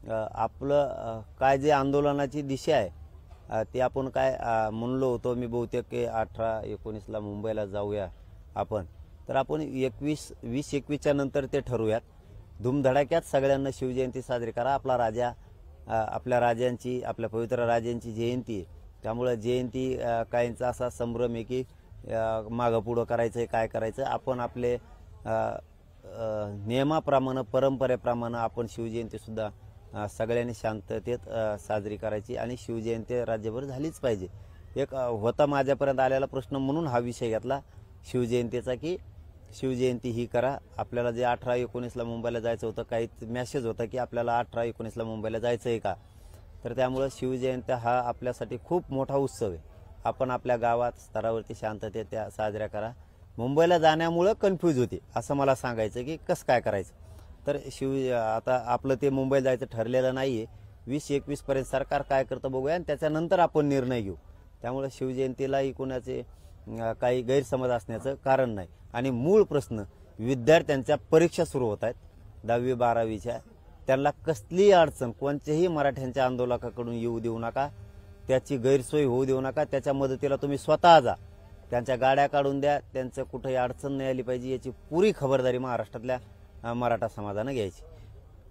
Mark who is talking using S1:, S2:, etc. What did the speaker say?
S1: आपलं काय जे आंदोलनाची दिशा आहे ते आपण काय म्हणलो होतो मी बहुतेक की 18-19ला मुंबईला जाऊया आपण, तर आपण 20-21च्या नंतर ते ठरवूयात. धूमधडाक्यात सगळ्यांना शिवजयंती साजरी करा. आपला राजा आपल्या राजांची आपल्या पवित्र राजांची जयंती आहे, त्यामुळे जयंती काहींचा असा संभ्रम आहे की मागं पुढं करायचं काय करायचं. आपण आपले नियमाप्रमाणे परंपरेप्रमाणे आपण शिवजयंतीसुद्धा सगळ्यांनी शांततेत साजरी करायची आणि शिवजयंती राज्यभर झालीच पाहिजे. एक होता माझ्यापर्यंत आलेला प्रश्न म्हणून हा विषय घेतला शिवजयंतीचा की शिवजयंती ही करा. आपल्याला जे 18-19ला मुंबईला जायचं होतं, काही मेसेज होता की आपल्याला 18-19ला मुंबईला जायचं आहे का, तर त्यामुळं शिवजयंती हा आपल्यासाठी खूप मोठा उत्सव आहे. आपण आपल्या गावात स्तरावरती शांततेत त्या साजऱ्या करा. मुंबईला जाण्यामुळं कन्फ्यूज होते असं मला सांगायचं की कसं काय करायचं. तर आता आपलं ते मुंबईला जायचं ठरलेलं नाही आहे. 20-21 पर्यंत सरकार काय करतं बघूया आणि त्याच्यानंतर आपण निर्णय घेऊ. त्यामुळे शिवजयंतीलाही कोणाचे काही गैरसमज असण्याचं कारण नाही. आणि मूळ प्रश्न, विद्यार्थ्यांच्या परीक्षा सुरू होत आहेत 10वी-12वीच्या, त्यांना कसलीही अडचण कोणत्याही मराठ्यांच्या आंदोलकाकडून येऊ देऊ नका, त्याची गैरसोय होऊ देऊ नका. त्याच्या मदतीला तुम्ही स्वतः जा, त्यांच्या गाड्या काढून द्या, त्यांचं कुठेही अडचण नाही आली पाहिजे याची पुरी खबरदारी महाराष्ट्रातल्या मराठा समाजानं घ्यायची.